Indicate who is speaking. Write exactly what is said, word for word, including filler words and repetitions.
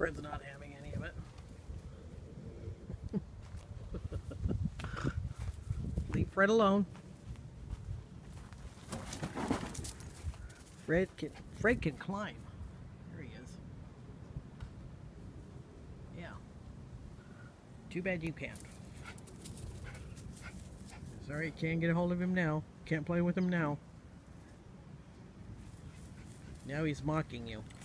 Speaker 1: Fred's not having any of it. Leave Fred alone. Fred can Fred can climb. There he is. Yeah. Too bad you can't. Sorry, you can't get a hold of him now. Can't play with him now. Now he's mocking you.